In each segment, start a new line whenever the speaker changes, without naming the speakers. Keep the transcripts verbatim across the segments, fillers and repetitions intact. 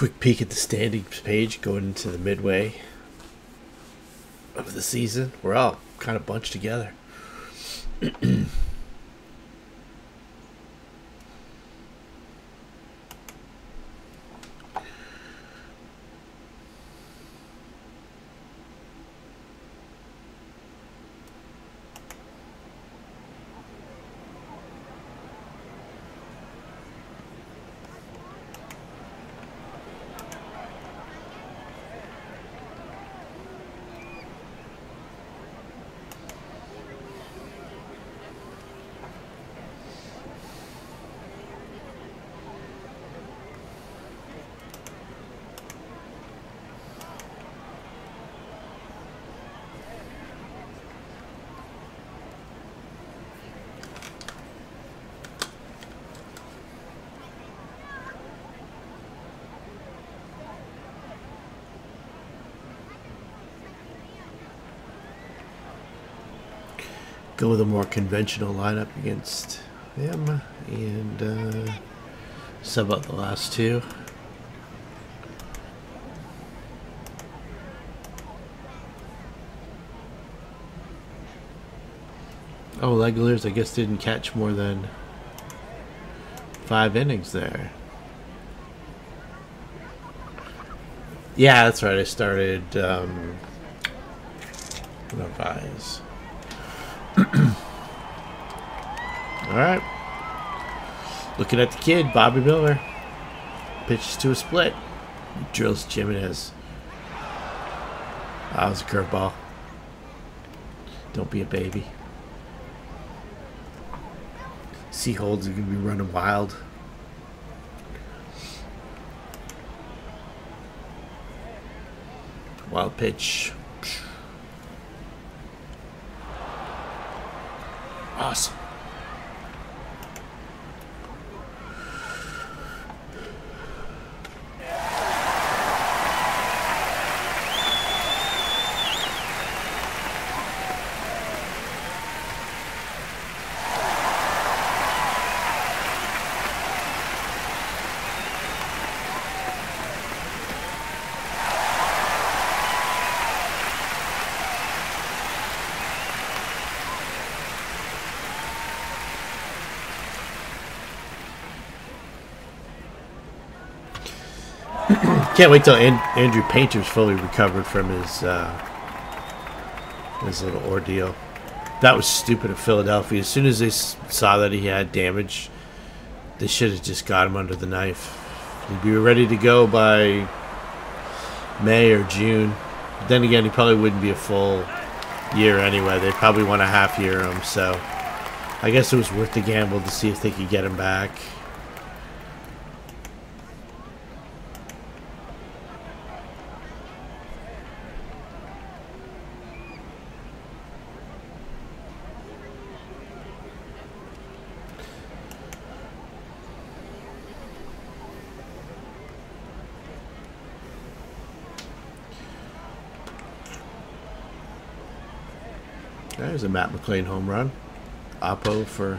Quick peek at the standings page going into the midway of the season. We're all kind of bunched together. Go with a more conventional lineup against him and uh, sub out the last two. Oh, Legolers, I guess didn't catch more than five innings there. Yeah, that's right. I started um, Revise. All right. Looking at the kid, Bobby Miller. Pitches to a split. He drills Jimenez. That was a curveball. Don't be a baby. Seaholds are going to be running wild. Wild pitch. Awesome. Can't wait till An Andrew Painter's fully recovered from his uh, his little ordeal. That was stupid of Philadelphia. As soon as they s saw that he had damage, they should have just got him under the knife. He'd be ready to go by May or June. Then again, he probably wouldn't be a full year anyway. They'd probably want a half year him. So I guess it was worth the gamble to see if they could get him back. There's a Matt McLean home run. Oppo for...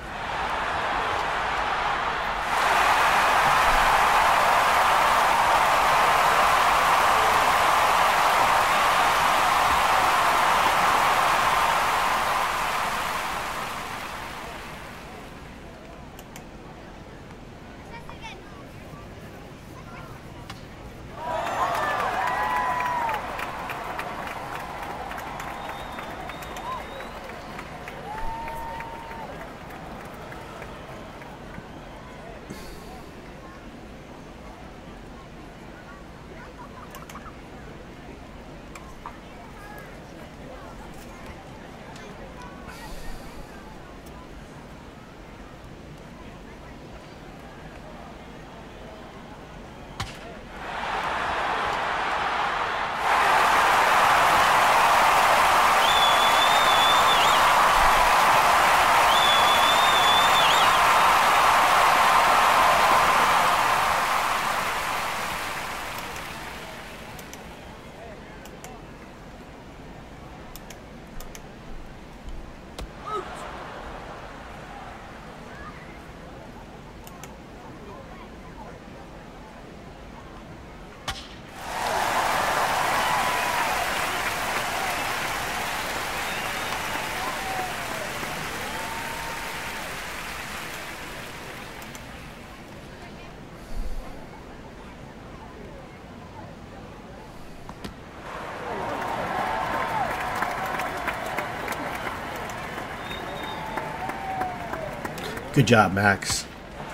Good job, Max.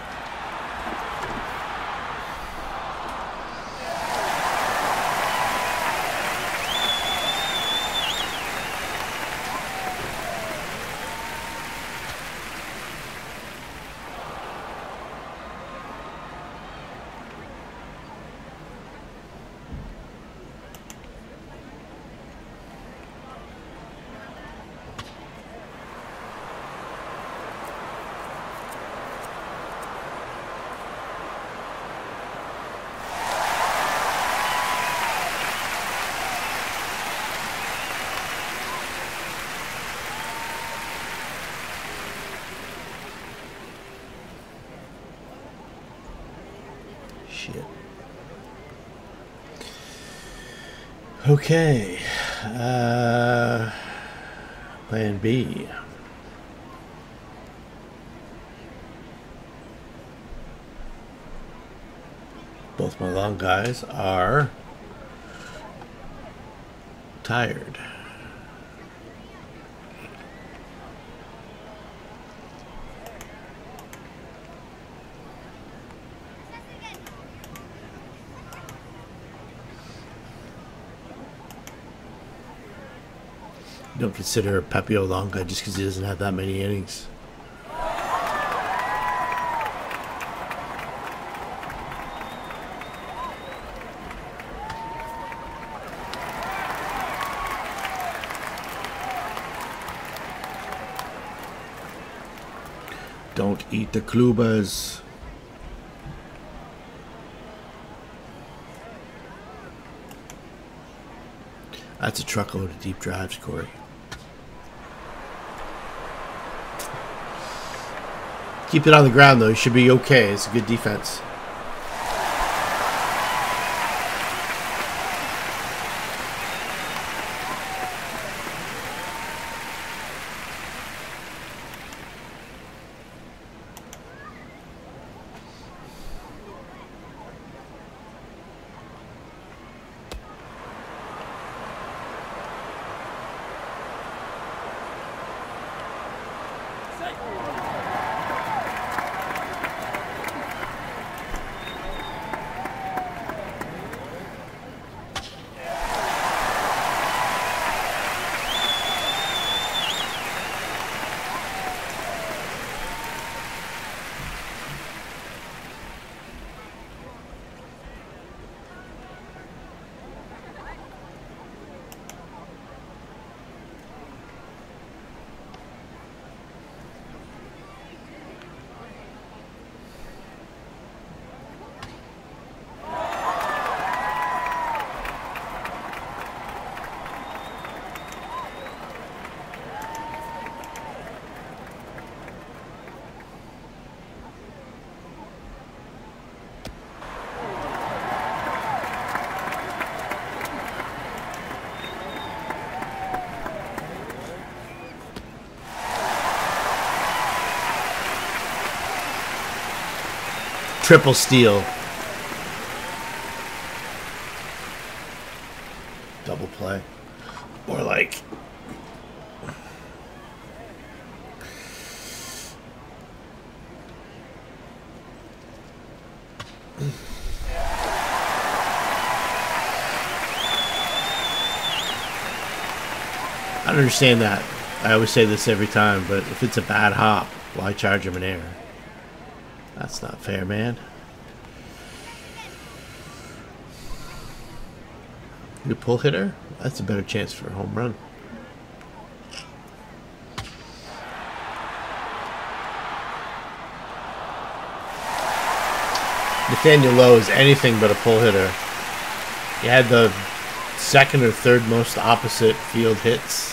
Shit. Okay. Uh, plan B. Both my long guys are tired. Don't consider Pepe Olonga just because he doesn't have that many innings. Don't eat the Klubas. That's a truckload of deep drives, Corey. Keep it on the ground, though. You should be okay. It's a good defense. Triple steal. Double play. Or like... I don't understand that. I always say this every time, but if it's a bad hop, why charge him an error? That's not fair, man. You pull hitter? That's a better chance for a home run. Nathaniel Lowe is anything but a pull hitter. He had the second or third most opposite field hits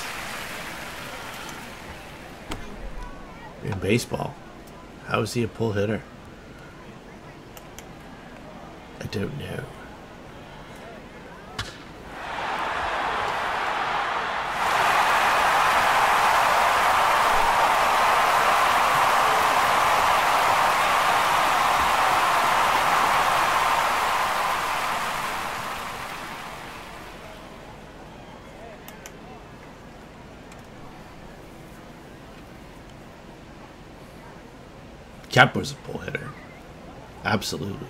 in baseball. How is he a pull hitter? I don't know. Kemper's a pull hitter. Absolutely.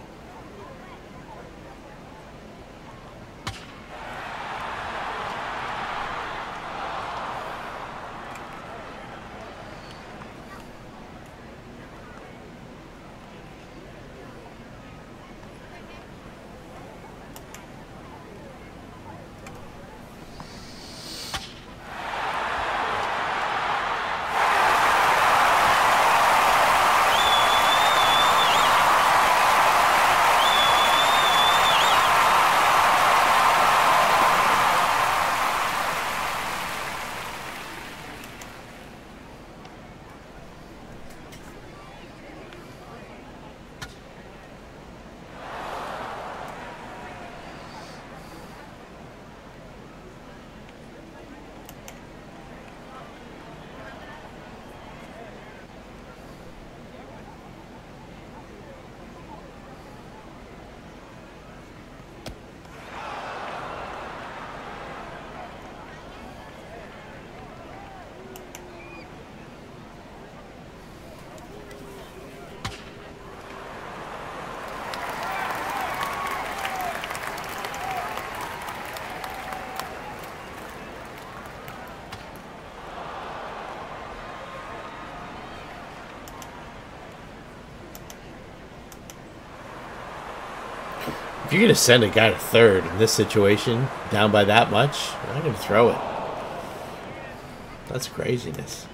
If you're going to send a guy to third in this situation, down by that much, you're not going to throw it. That's craziness.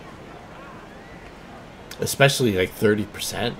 Especially like thirty percent.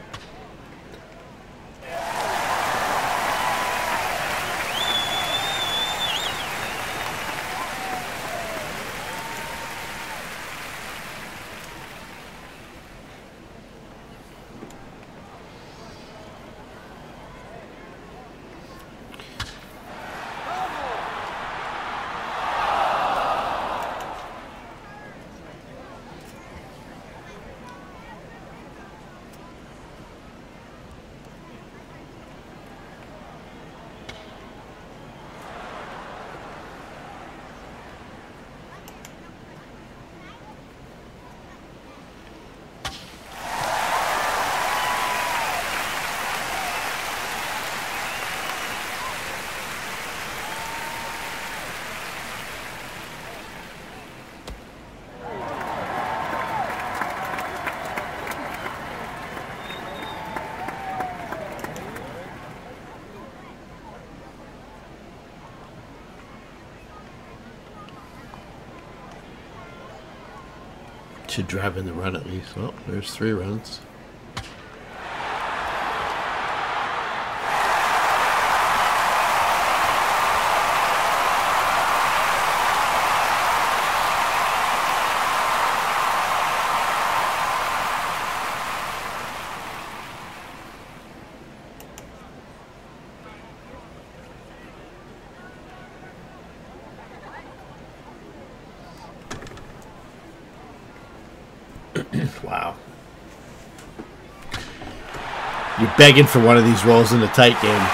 Should drive in the run at least. Well, there's three runs. Wow. You're begging for one of these rolls in the tight game.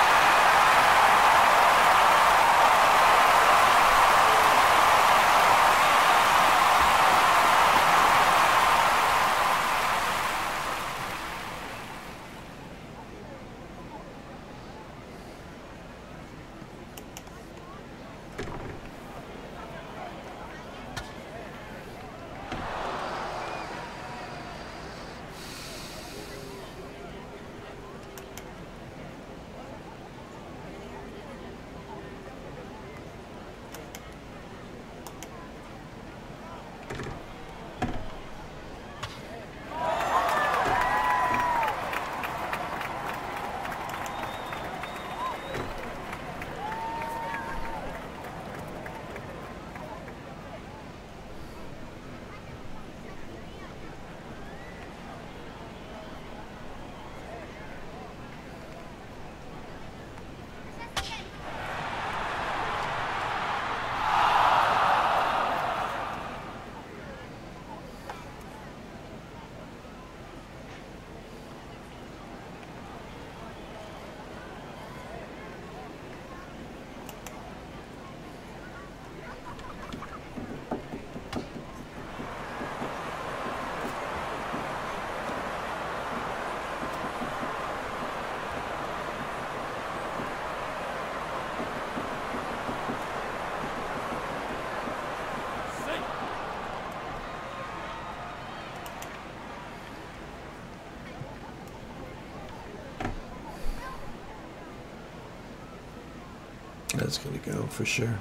That's going to go for sure.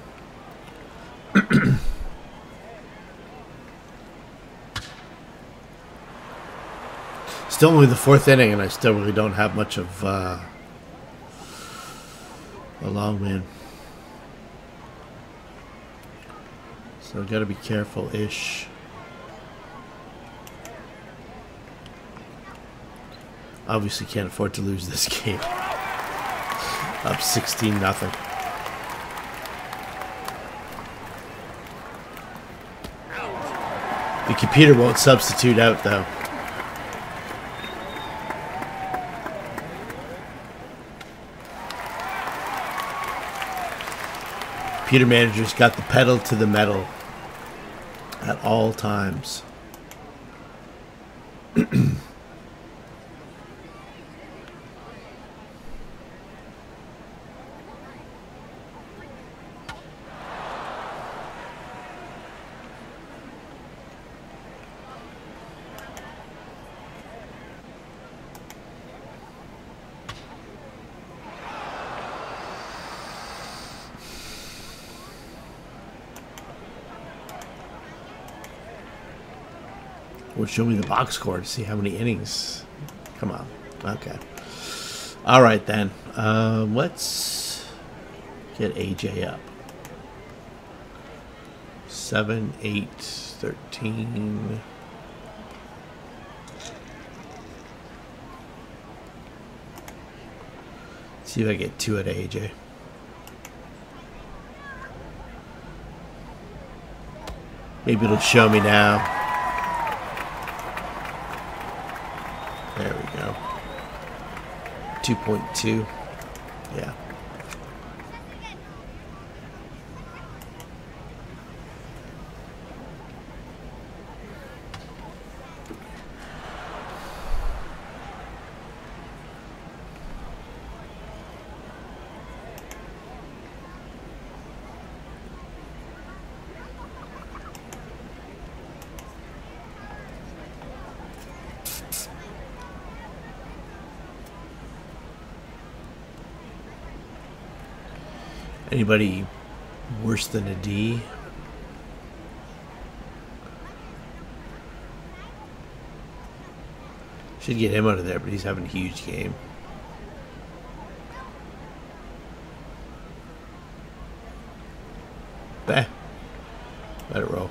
Still only the fourth inning, and I still really don't have much of uh, a long man. So got to be careful-ish. Obviously can't afford to lose this game. Up sixteen nothing. The computer won't substitute out though. Computer manager's got the pedal to the metal at all times. Well, show me the box score to see how many innings. Come on. Okay. All right, then. Um, let's get A J up. seven, eight, thirteen. See if I get two at A J. Maybe it'll show me now. There we go. two point two. Yeah. Anybody worse than a D? Should get him out of there, but he's having a huge game. Bah. Let it roll.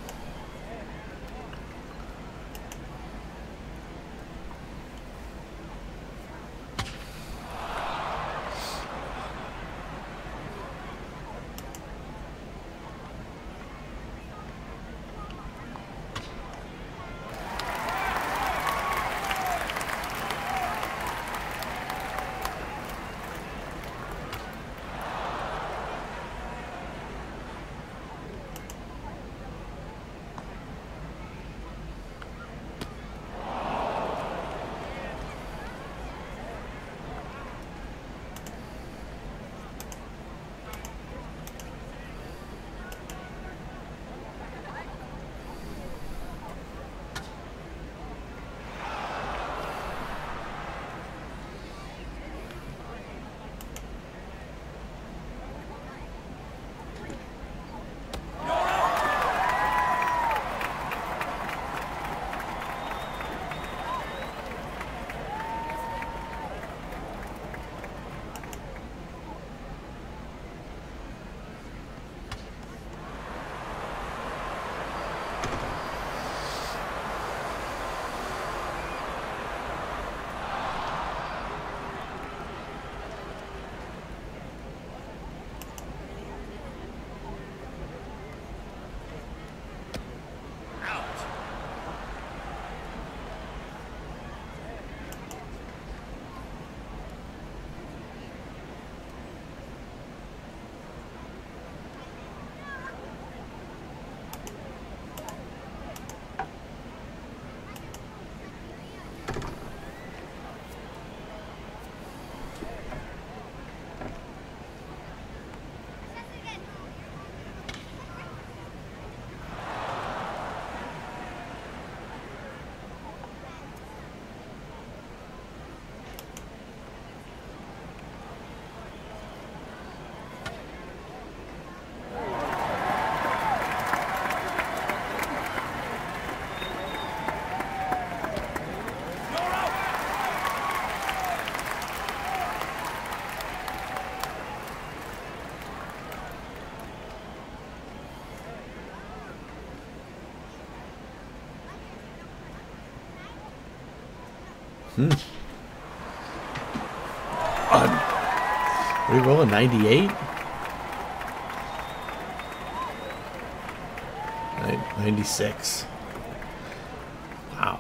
Hmm. Um, are we rolling ninety-eight? ninety-six. Wow.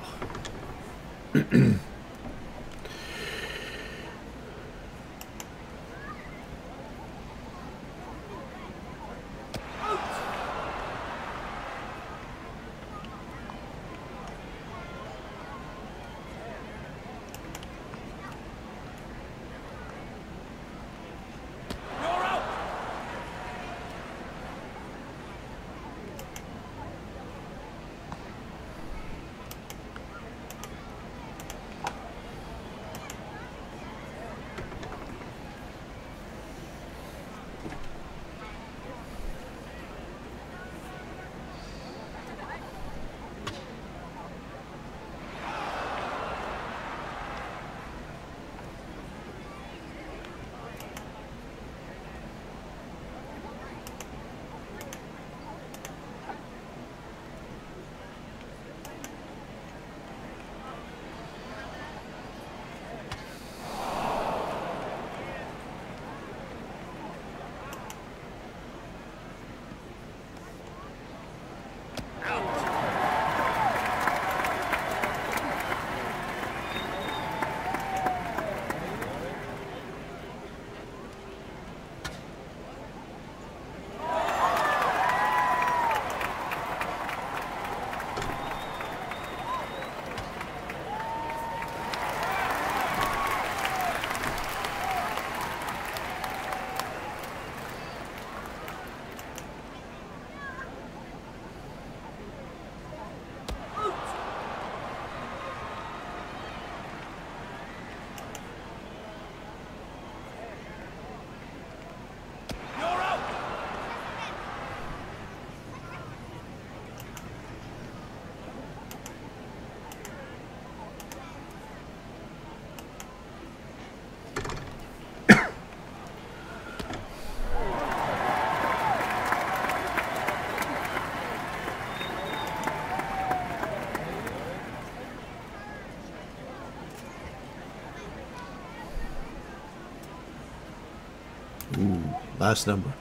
Ooh, last number.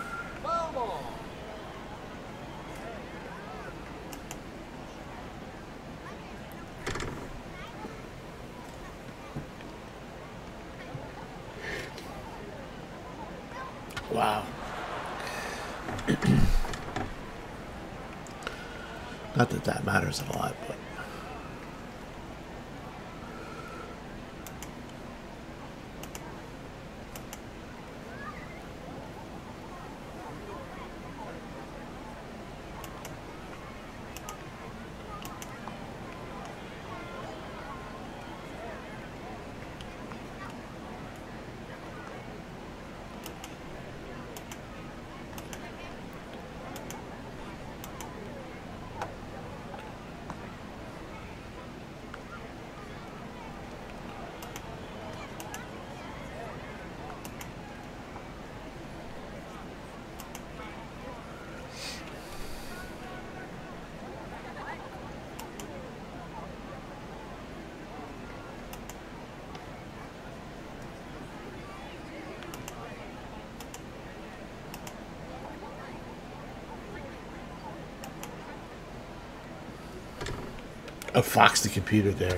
Wow. Not that that matters a lot, but a Fox the computer there.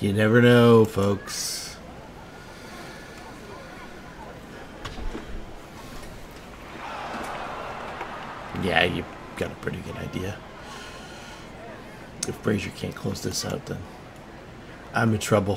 You never know, folks. Yeah, you got a pretty good idea. If Brazier can't close this out, then I'm in trouble.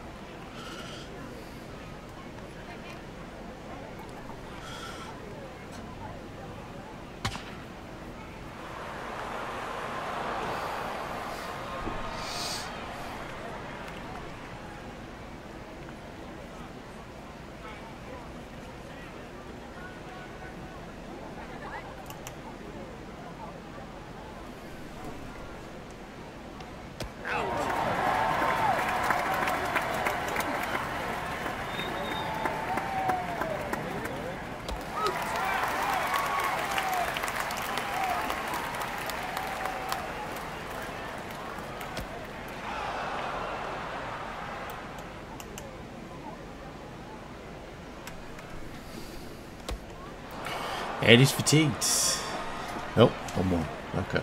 And he's fatigued. Nope, one more. Okay.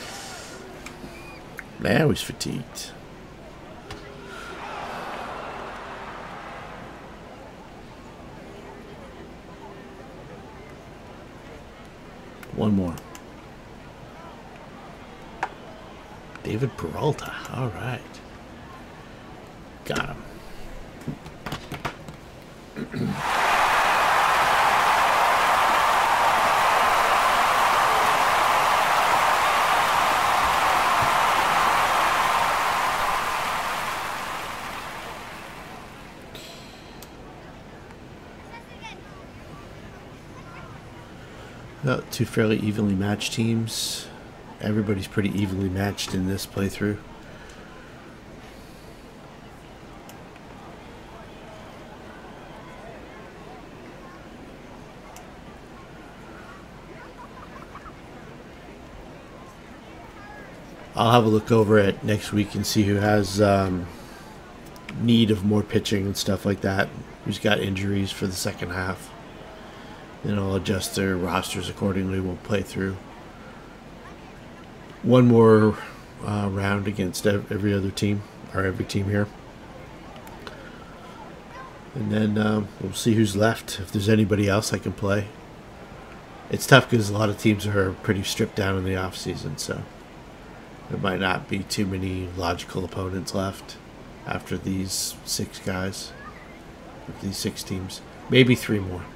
Now he's fatigued. One more. David Peralta. All right. Got him. Well, two fairly evenly matched teams. Everybody's pretty evenly matched in this playthrough. I'll have a look over it next week and see who has um, need of more pitching and stuff like that. Who's got injuries for the second half. Then I'll adjust their rosters accordingly. We'll play through one more uh, round against every other team, or every team here. And then um, we'll see who's left, if there's anybody else I can play. It's tough because a lot of teams are pretty stripped down in the off season, so there might not be too many logical opponents left after these six guys, these six teams. Maybe three more.